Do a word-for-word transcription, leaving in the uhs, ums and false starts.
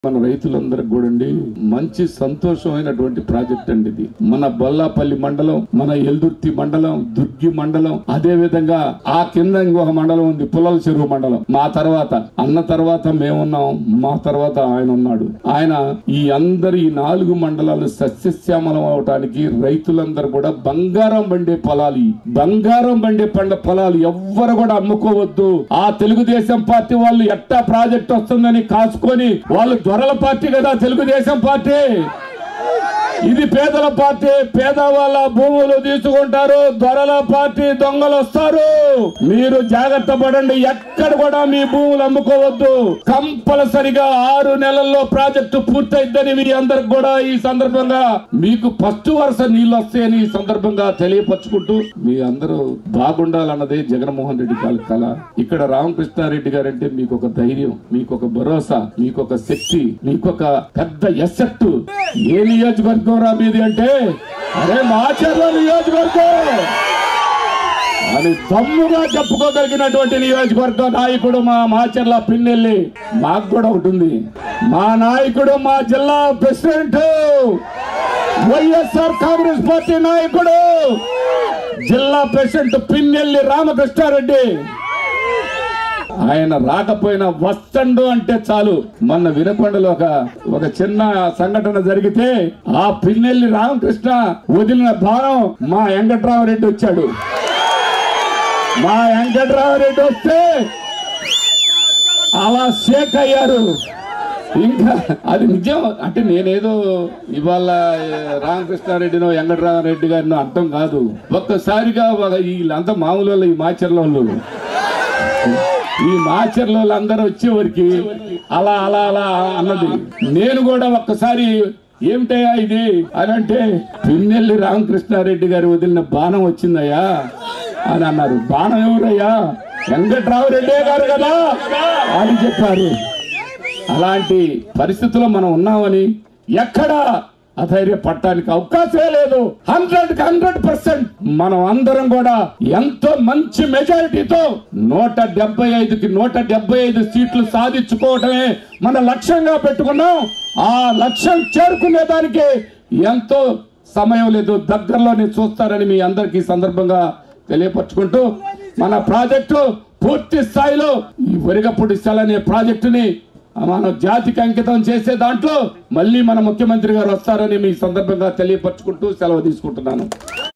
మన రైతులందరికి కూడా మంచి సంతోషమైనటువంటి ప్రాజెక్ట్ అండి ఇది. మన బొల్లాపల్లి మండలం, మన ఎల్దుర్తి మండలం, దుర్గి మండలం, అదే విధంగా ఆ కింద ఇంకొక మండలం ఉంది పుల్లల చెరువు మండలం. మా తర్వాత అన్న తర్వాత మేమున్నాం, మా తర్వాత ఆయన ఉన్నాడు. ఆయన ఈ అందరు ఈ నాలుగు మండలాలు సస్యశ్యామలం అవటానికి రైతులందరూ కూడా బంగారం పండే పొలాలు, బంగారం పండే పండ్ల పొలాలు ఎవ్వరు కూడా అమ్ముకోవద్దు. ఆ తెలుగుదేశం పార్టీ వాళ్ళు ఎట్టా ప్రాజెక్ట్ వస్తుందని కాసుకొని వాళ్ళు దొరల పార్టీ కదా తెలుగుదేశం పార్టీ. ఇది పేదల పార్టీ. పేదవాళ్ళ భూములు తీసుకుంటారు, దొరల పార్టీ దొంగలు వస్తారు. మీరు జాగ్రత్త పడండి, ఎక్కడ కూడా మీ భూములు అమ్ముకోవద్దు. కంపల్సరిగా ఆరు నెలల్లో ప్రాజెక్టు పూర్తయిద్దని మీ అందరికి కూడా ఈ సందర్భంగా మీకు ఫస్ట్ వరుస నీళ్లు వస్తాయని ఈ సందర్భంగా తెలియపరుచుకుంటూ మీ అందరూ బాగుండాలన్నదే జగన్మోహన్ రెడ్డి గారి కళ. ఇక్కడ రామకృష్ణారెడ్డి గారంటే మీకు ఒక ధైర్యం, మీకు ఒక భరోసా, మీకు ఒక శక్తి, మీకు ఒక పెద్ద ఎసెట్టు. ఏ నియోజకవర్గం రా మీది అంటే అరే మాచర్ల నియోజకవర్గం అని దమ్ముగా చెప్పుకోగలిగినటువంటి నియోజకవర్గ నాయకుడు మా మాచర్ల పిన్నెల్లి. మాకు కూడా ఉంటుంది. మా నాయకుడు, మా జిల్లా ప్రెసిడెంట్, వైఎస్ఆర్ కాంగ్రెస్ పార్టీ నాయకుడు, జిల్లా ప్రెసిడెంట్ పిన్నెల్లి రామకృష్ణారెడ్డి. ఆయన రాకపోయినా వస్తండు అంటే చాలు. మొన్న వినకొండలో ఒక ఒక చిన్న సంఘటన జరిగితే ఆ పిన్నెల్లి రామకృష్ణ వదిలిన భారం మా వెంకట్రామరెడ్డి వచ్చాడు. మా వెంకట్రామరెడ్డి వస్తే అలా షేక్ అయ్యారు. ఇంకా అది నిజం అంటే నేనేదో ఇవాళ రామకృష్ణారెడ్డినో వెంకట్రామరెడ్డి గారినో అర్థం కాదు. ఒక్కసారిగా వీళ్ళంతా మామూలు వాళ్ళు, ఈ మాచర్ల వాళ్ళు, ఈ మాచర్ల వాళ్ళందరూ వచ్చేవరికి అలా అలా అలా అన్నది. నేను కూడా ఒక్కసారి ఏమిటయ్యా ఇది అని అంటే పిన్నెల్లి రామకృష్ణారెడ్డి గారు వదిలిన బాణం వచ్చిందయ్యా అని అన్నారు. బాణం ఎవరయ్యా? వెంకట్రామరెడ్డి గారు కదా అని చెప్పారు. అలాంటి పరిస్థితుల్లో మనం ఉన్నామని ఎక్కడ అధైర్య పట్టడానికి అవకాశమే లేదు. హండ్రెడ్ కి హండ్రెడ్ పర్సెంట్ మనం అందరం కూడా ఎంతో మంచి మెజారిటీతో నూట డెబ్బై ఐదుకి నూట డెబ్బై ఐదు సీట్లు సాధించుకోవటమే మన లక్ష్యంగా పెట్టుకున్నాం. ఆ లక్ష్యం చేరుకునే దానికి ఎంతో సమయం లేదు, దగ్గరలోనే చూస్తారని మీ అందరికీ సందర్భంగా తెలియపరచుకుంటూ మన ప్రాజెక్టు పూర్తి స్థాయిలో ఈ వరిగపూడి సెల్ అనే ప్రాజెక్టుని మన జాతికి అంకితం చేసే దాంట్లో మళ్ళీ మన ముఖ్యమంత్రి గారు వస్తారని మీ సందర్భంగా తెలియపరచుకుంటూ సెలవు తీసుకుంటున్నాను.